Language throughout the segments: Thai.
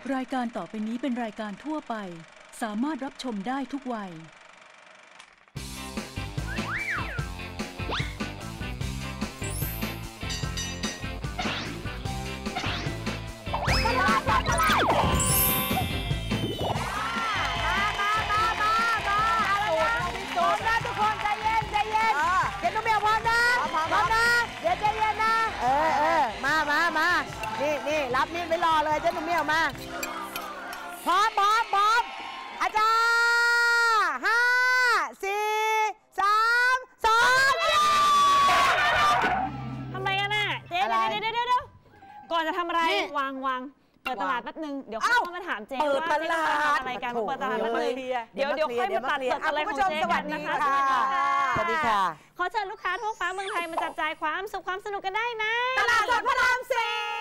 รายการต่อไปนี้เป็นรายการทั่วไปสามารถรับชมได้ทุกวัยนี่รับมีดไปรอเลยเจ้าหนุ่มเมี่ยวมาพร้อมอาจารย์5 4 3 2 ทำอะไรกันน่ะเจ๊เดี๋ยวก่อนจะทำอะไรวางเปิดตลาดแป๊บนึงเดี๋ยวเข้ามาถามเจ๊ว่าเจ๊จะทำอะไรกันเปิดตลาดแป๊บนึงเดี๋ยวค่อยมาตัดเปิดอะไรของเจ๊กันนะคะสวัสดีค่ะขอเชิญลูกค้าทั่วฟ้าเมืองไทยมาจับจ่ายความสุขความสนุกกันได้นะตลาดสดพระราม4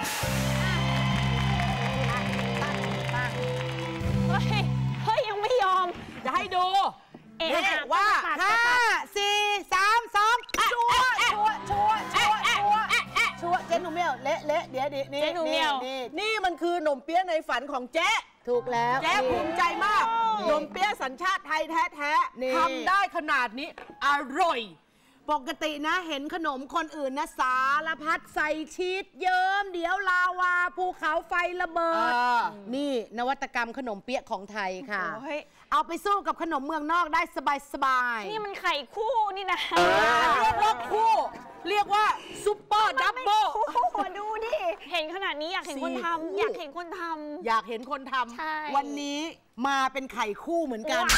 เฮ้ยยังไม่ยอมจะให้ดูว่า5 4 3 2ชัวเจ๊หนุ่มเมี่ยวเละเดี๋ยวนี่เจ๊หนุ่มเมี่ยวนี่มันคือขนมเปี๊ยะในฝันของเจ๊ถูกแล้วเจ๊ภูมิใจมากขนมเปี๊ยะสัญชาติไทยแท้ๆทำได้ขนาดนี้อร่อยปกตินะเห็นขนมคนอื่นนะสารพัดใส่ชีสเยิ้มเดี๋ยวลาวาภูเขาไฟระเบิดนี่นวัตกรรมขนมเปี๊ยะของไทยค่ะเอาไปสู้กับขนมเมืองนอกได้สบายนี่มันไข่คู่นี่นะเรียกว่าคู่เรียกว่าซุปเปอร์ดับเบิลดูดิเห็นขนาดนี้อยากเห็นคนทำอยากเห็นคนทำวันนี้มาเป็นไข่คู่เหมือนกัน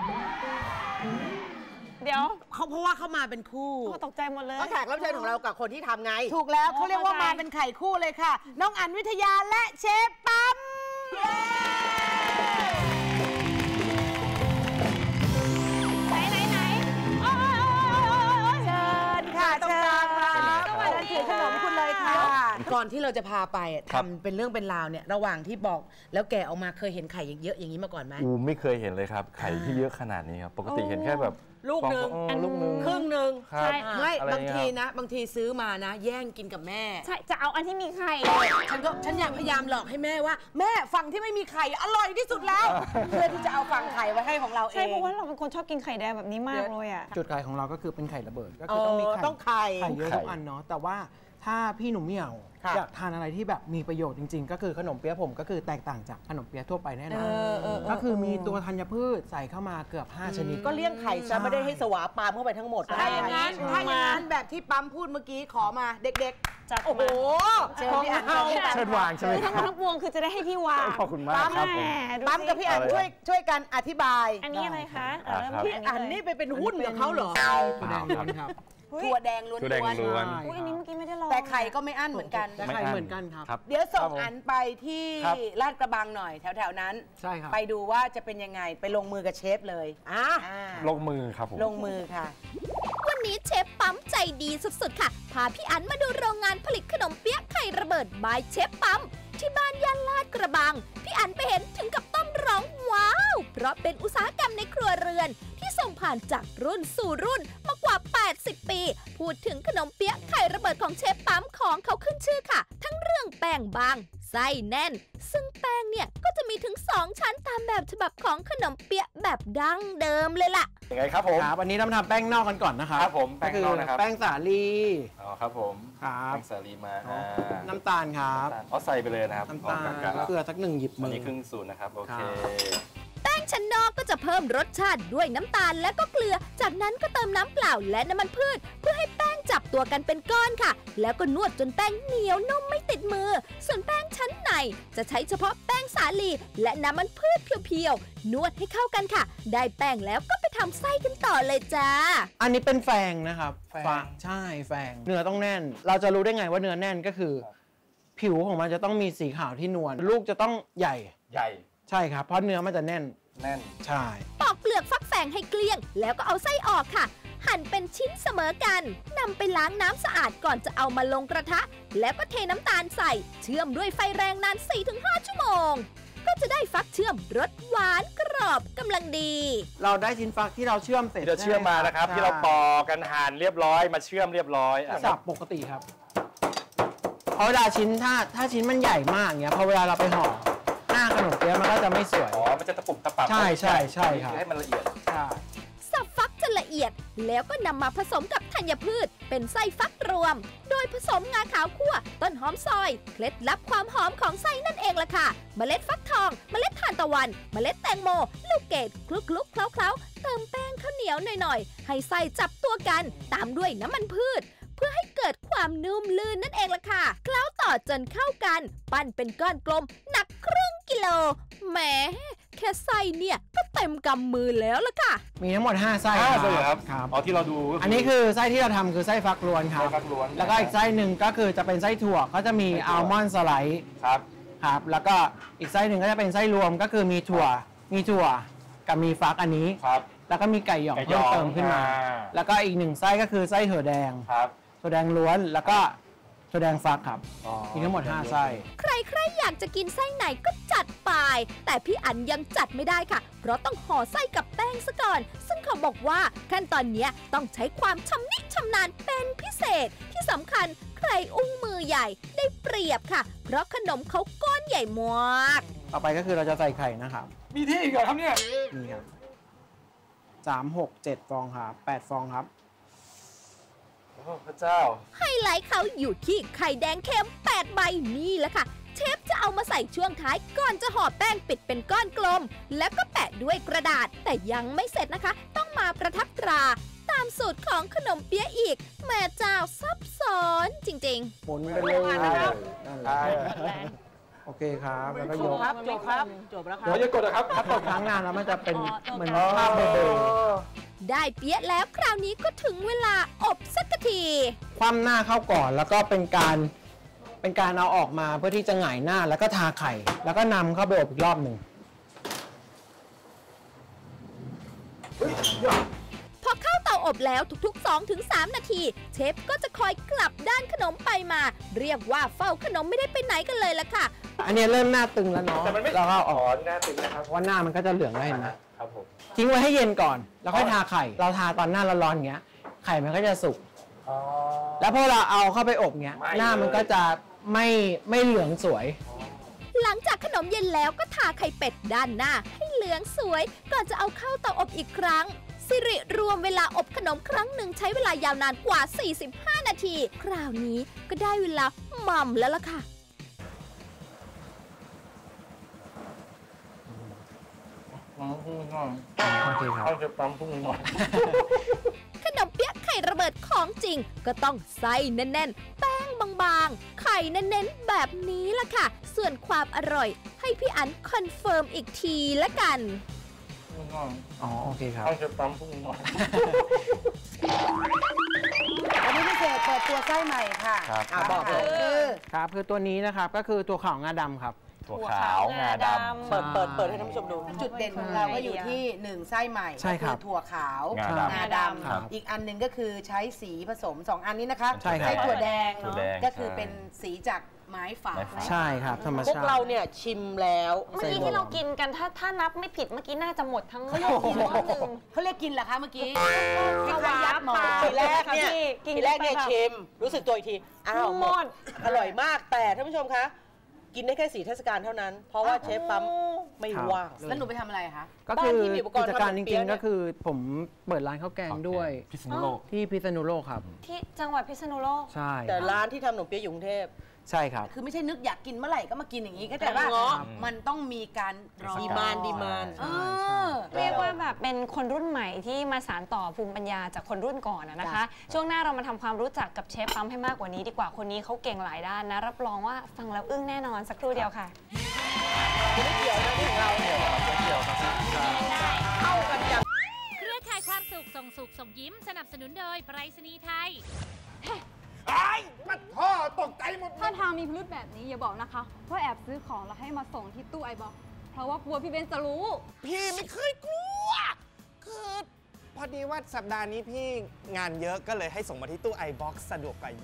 เดี๋ยวเพราะว่าเขามาเป็นคู่ตกใจหมดเลยก็แขกรับเชิญของเรากับคนที่ทำไงถูกแล้วเขาเรียกว่ามาเป็นไข่คู่เลยค่ะน้องอั๋นวิทยาและเชฟปั๊มไหนเชิญค่ะเชิญถือขนมคุณเลยค่ะก่อนที่เราจะพาไปทำเป็นเรื่องเป็นราวเนี่ยระหว่างที่บอกแล้วแกะออกมาเคยเห็นไข่เยอะๆอย่างนี้มาก่อนไหมไม่เคยเห็นเลยครับไข่ที่เยอะขนาดนี้ครับปกติเห็นแค่แบบลูกหนึ่งครึ่งหนึ่งใช่ไม่บางทีซื้อมานะแย่งกินกับแม่ใช่จะเอาอันที่มีไข่ฉันอยากพยายามหลอกให้แม่ว่าแม่ฝั่งที่ไม่มีไข่อร่อยที่สุดแล้วเพื่อที่จะเอาฝั่งไข่ไว้ให้ของเราเองใช่เพราะว่าเราเป็นคนชอบกินไข่แดงแบบนี้มากเลยอ่ะจุดขายของเราก็คือเป็นไข่ระเบิดก็คือต้องมีไข่เยอะทุกอันเนาะแต่ว่าถ้าพี่หนุ่มเมี่ยวอยากทานอะไรที่แบบมีประโยชน์จริงๆก็คือขนมเปี๊ยะผมก็คือแตกต่างจากขนมเปี๊ยะทั่วไปแน่นอนก็คือมีตัวธัญพืชใส่เข้ามาเกือบ5ชนิดก็เลี่ยงไข่จะไม่ได้ให้สวาปามเข้าไปทั้งหมดถ้าอย่างนั้นแบบที่ปั๊มพูดเมื่อกี้ขอมาเด็กๆจัดโอ้โหเชิญวางใช่ไหมทั้งปวงคือจะได้ให้พี่วางขอบคุณมากครับปั๊มกับพี่อั๋นช่วยกันอธิบายอันนี้อะไรคะพี่อั๋นนี่ไปเป็นหุ้นกับเขาเหรอถั่วแดงล้วนครับถั่วแดงล้วนอันนี้เมื่อกี้ไม่ได้ลองแต่ไข่ก็ไม่อั้นเหมือนกันไข่เหมือนกันครับเดี๋ยวส่งอั๋นไปที่ลาดกระบังหน่อยแถวๆนั้นใช่ครับไปดูว่าจะเป็นยังไงไปลงมือกับเชฟเลยลงมือครับผมลงมือค่ะวันนี้เชฟปั๊มใจดีสุดๆค่ะพาพี่อั๋นมาดูโรงงานผลิตขนมเปี๊ยะไข่ระเบิดบายเชฟปั๊มที่บ้านย่านลาดกระบังพี่อั๋นไปเห็นถึงกับต้องร้องว้าวเพราะเป็นอุตสาหกรรมในครัวเรือนที่ส่งผ่านจากรุ่นสู่รุ่นมากว่า80ปีพูดถึงขนมเปี๊ยะไข่ระเบิดของเชฟปั๊มของเขาขึ้นชื่อค่ะทั้งเรื่องแป้งบางไส้แน่นซึ่งแป้งเนี่ยก็จะมีถึง2ชั้นตามแบบฉบับของขนมเปี๊ยะแบบดั้งเดิมเลยล่ะยังไงครับผมครับวันนี้เราทำแป้งนอกกันก่อนนะครับผมแป้งนอกนะครับแป้งสาลีครับผมครับแป้งสาลีมาน้ำตาลครับใส่ไปเลยนะครับน้ำตาลเกลือสัก1 หยิบมือนี่ครึ่งสูตรนะครับโอเคแป้งชั้นนอกก็จะเพิ่มรสชาติด้วยน้ำตาลและก็เกลือจากนั้นก็เติมน้ำเปล่าและน้ำมันพืชเพื่อให้แป้งจับตัวกันเป็นก้อนค่ะแล้วก็นวดจนแป้งเหนียวนุ่มไม่ติดมือส่วนแป้งชั้นในจะใช้เฉพาะแป้งสาลีและน้ำมันพืชเพียวๆนวดให้เข้ากันค่ะได้แป้งแล้วก็ไปทำไส้กันต่อเลยจ้าอันนี้เป็นแฟงนะครับใช่แฟงเนื้อต้องแน่นเราจะรู้ได้ไงว่าเนื้อแน่นก็คือผิวของมันจะต้องมีสีขาวที่นวลลูกจะต้องใหญ่ใช่ครับเพราะเนื้อมันจะแน่นใช่ปอกเปลือกฟักแฟงให้เกลี้ยงแล้วก็เอาไส้ออกค่ะหั่นเป็นชิ้นเสมอกันนำไปล้างน้ำสะอาดก่อนจะเอามาลงกระทะแล้วก็เทน้ำตาลใส่เชื่อมด้วยไฟแรงนาน 4-5 ชั่วโมงก็จะได้ฟักเชื่อมรสหวานกรอบกำลังดีเราได้ชิ้นฟักที่เราเชื่อมเสร็จจะเชื่อมมานะครับที่เราปอกกันหั่นเรียบร้อยมาเชื่อมเรียบร้อยสับปกติครับเพราะเวลาชิ้นถ้าชิ้นมันใหญ่มากเงี้ยพอเวลาเราไปห่อหน้าขนนมเปี๊ยะมันก็จะไม่สวยอ๋อมันจะตะปุ่มตะปับใช่ครับให้มันละเอียดใช่สับฟักจนละเอียดแล้วก็นำมาผสมกับธัญพืชเป็นไส้ฟักรวม โดยผสมงาขาวคั่วต้นหอมซอยเคล็ดลับความหอมของไส้นั่นเองล่ะค่ะเมล็ดฟักทองเมล็ดทานตะวันเมล็ดแตงโมลูกเกดคลุกๆเคล้าๆเติมแป้งข้าวเหนียวหน่อยๆให้ไส้จับตัวกันตามด้วยน้ำมันพืชเพื่อให้เกิดความนุ่มลื่นนั่นเองล่ะค่ะเคล้าต่อจนเข้ากันปั้นเป็นก้อนกลมหนักครึ่งกิโลแหมแค่ไส้เนี่ยก็เต็มกำมือแล้วล่ะค่ะมีทั้งหมด5ไส้ครับอ๋อที่เราดูอันนี้คือไส้ที่เราทำคือไส้ฟักล้วนครับฟักล้วนแล้วก็อีกไส้หนึ่งก็คือจะเป็นไส้ถั่วก็จะมีอัลมอนด์สไลด์ครับแล้วก็อีกไส้หนึ่งก็จะเป็นไส้รวมก็คือมีถั่วกับมีฟักอันนี้แล้วก็มีไก่หยองเพิ่มเติมขึ้นมาแล้วก็อีก1ไส้ก็คือไส้ถั่วแดงถั่วแดงล้วนแล้วก็ถั่วแดงฟักครับมีทั้งหมด5ไส้ใครอยากจะกินไส้ไหนก็จัดไปแต่พี่อั๋นยังจัดไม่ได้ค่ะเพราะต้องห่อไส้กับแป้งซะก่อนซึ่งเขาบอกว่าขั้นตอนนี้ต้องใช้ความชำนิชำนาญเป็นพิเศษที่สำคัญใครอุ้งมือใหญ่ได้เปรียบค่ะเพราะขนมเขาก้อนใหญ่มากต่อไปก็คือเราจะใส่ไข่นะครับมีที่อีกเหรอครับเนี่ยนี่ครับ3 6 7ฟองครับ8ฟองครับพระเจ้าไฮไลท์เขาอยู่ที่ไข่แดงเค็ม8ใบนี่แหละค่ะเชฟจะเอามาใส่ช่วงท้ายก่อนจะห่อแป้งปิดเป็นก้อนกลมแล้วก็แปะด้วยกระดาษแต่ยังไม่เสร็จนะคะต้องมาประทับตราตามสูตรของขนมเปี๊ยะอีกแม่เจ้าซับซ้อนจริงๆหมุนไปเลยนะครับโอเคครับแล้วก็ยกจบครับเราจะกดนะครับถ้ากดค้างนานแล้วมันจะเป็นเหมือนภาพเบลอได้เปี๊ยะแล้วคราวนี้ก็ถึงเวลาอบสักทีคว่ำหน้าเข้าก่อนแล้วก็เป็นการเอาออกมาเพื่อที่จะหงายหน้าแล้วก็ทาไข่แล้วก็นำเข้าไปอบอีกรอบหนึ่งพอเข้าเตาอบแล้วทุกๆ 2-3 นาทีเชฟก็จะคอยกลับด้านขนมไปมาเรียกว่าเฝ้าขนมไม่ได้ไปไหนกันเลยล่ะค่ะอันนี้เริ่มหน้าตึงแล้วเนาะเราก็ออกหน้าตึงนะครับว่าหน้ามันก็จะเหลืองได้นะครับผมทิ้งไว้ให้เย็นก่อนแล้วค่อยทาไข่เราทาตอนหน้าร้อนๆอย่างเงี้ยไข่มันก็จะสุกแล้วพอเราเอาเข้าไปอบเงี้ยหน้ามันก็จะไม่เหลืองสวยหลังจากขนมเย็นแล้วก็ทาไข่เป็ดด้านหน้าให้เหลืองสวยก่อนจะเอาเข้าเตาอบอีกครั้งสิริรวมเวลาอบขนมครั้งหนึ่งใช้เวลายาวนานกว่า45นาทีคราวนี้ก็ได้เวลาหม่ำแล้วล่ะค่ะขนมเปี๊ยะไข่ระเบิดของจริงก็ต้องไส้แน่นๆแป้งบางๆไข่เน้นๆแบบนี้ล่ะค่ะส่วนความอร่อยให้พี่อั๋นคอนเฟิร์มอีกทีละกันอ๋อโอเคครับต้องจะปั๊มพุ่งหน่อยวันนี้พิเศษเปิดตัวไส้ใหม่ค่ะบอกเลยครับคือตัวนี้นะครับก็คือตัวขาวงาดำครับถั่วขาวงาดำเปิดให้ท่านผู้ชมดูจุดเด่นของเราก็อยู่ที่1ไส้ใหม่คือถั่วขาวงาดำอีกอันหนึ่งก็คือใช้สีผสม2อันนี้นะคะใช้ถั่วแดงก็คือเป็นสีจากไม้ฝาใช่ครับธรรมชาติพวกเราเนี่ยชิมแล้วเมื่อกี้ที่เรากินกันถ้านับไม่ผิดเมื่อกี้น่าจะหมดทั้งหม้อเขาเรียกกินเหรอคะเมื่อกี้ข้าวยัดหมอทีแรกเนี่ยชิมรู้สึกตัวอีกทีอ้าวหมดอร่อยมากแต่ท่านผู้ชมคะกินได้แค่4 เทศกาลเท่านั้นเพราะว่าเชฟปั๊มไม่ว่างแล้วหนูไปทำอะไรคะก็คือกิจการจริงๆก็คือผมเปิดร้านข้าวแกงด้วยพิษณุโลกที่พิษณุโลกครับที่จังหวัดพิษณุโลกใช่แต่ร้านที่ทำขนมเปี๊ยะอยู่กรุงเทพใช่ครับคือไม่ใช่นึกอยากกินเมื่อไหร่ก็มากินอย่างนี้ก็แต่ว่ามันต้องมีการดีมานเรียกว่าแบบเป็นคนรุ่นใหม่ที่มาสานต่อภูมิปัญญาจากคนรุ่นก่อนนะคะช่วงหน้าเรามาทำความรู้จักกับเชฟปั๊มให้มากกว่านี้ดีกว่าคนนี้เขาเก่งหลายด้านนะรับรองว่าฟังแล้วอึ้งแน่นอนสักครู่เดียวค่ะไม่เกี่ยวนะที่ของเราเกี่ยวครับเข้ากันจังเครือข่ายความสุขส่งสุขส่งยิ้มสนับสนุนโดยไปรษณีย์ไทยไอ้มันพ่อตกใจหมดถ้าทางมีพิรุธแบบนี้อย่าบอกนะคะว่าแอบซื้อของแล้วให้มาส่งที่ตู้ไอบ็อกเพราะว่ากลัวพี่เบนจะรู้พี่ไม่เคยกลัวคือพอดีว่าสัปดาห์นี้พี่งานเยอะก็เลยให้ส่งมาที่ตู้ไอบ็อกสะดวกกว่าเยอะ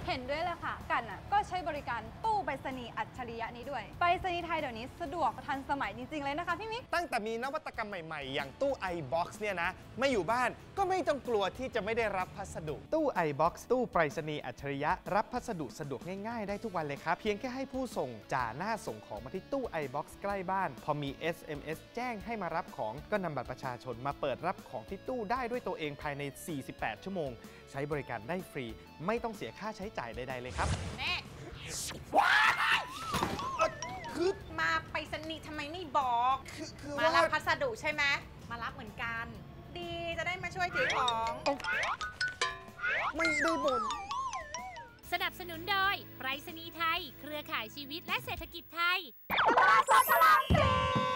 เห็นด้วยเลยค่ะกันก็ใช้บริการตู้ไปรษณีย์อัจฉริยะนี้ด้วยไปรษณีย์ไทยเดี๋ยวนี้สะดวกทันสมัยจริงๆเลยนะคะพี่มิกตั้งแต่มีนวัตกรรมใหม่ๆอย่างตู้ iBox เนี่ยนะไม่อยู่บ้านก็ไม่ต้องกลัวที่จะไม่ได้รับพัสดุตู้ iBox ตู้ไปรษณีย์อัจฉริยะรับพัสดุสะดวกง่ายๆได้ทุกวันเลยครับเพียงแค่ให้ผู้ส่งจ่าหน้าส่งของมาที่ตู้ iBox ใกล้บ้านพอมี SMS แจ้งให้มารับของก็นำบัตรประชาชนมาเปิดรับของที่ตู้ได้ด้วยตัวเองภายใน 48 ชั่วโมงใช้บริการได้ฟรีไม่ต้องเสียค่าใช้จ่ายใดๆเลยครับแม่ว้ายคือมาไปรษณีย์ทำไมไม่บอกมารับพัสดุใช่ไหมมารับเหมือนกันดีจะได้มาช่วยถือของไม่ได้บ่นสนับสนุนโดยไปรษณีย์ไทยเครือข่ายชีวิตและเศรษฐกิจไทยตลาดสดพระราม 4